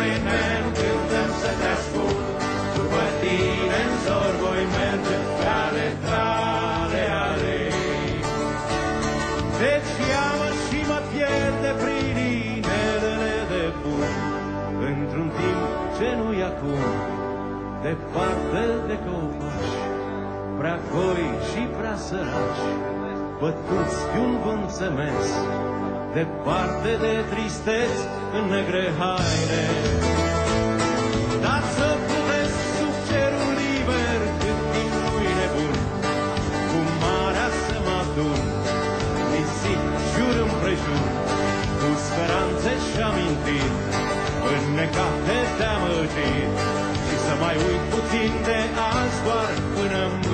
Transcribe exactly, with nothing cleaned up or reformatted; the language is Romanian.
mâine nu cântăm să te ascult, după tine în zor voi merge pe ale tale alei. Deci ia-mă și mă pierde prin inelele de bun, într-un timp ce nu-i acum, departe de copaci, prea goi și prea săraci, bătuți de un vânt semes, departe de tristeți în negre haine. Dar să plutesc sub cerul liber cât timp nu-i nebun, cu marea să mă adun, nisip jur împrejur, cu speranțe și amintiri, înnecate de amăgiri, și să mai uit puțin de azi doar până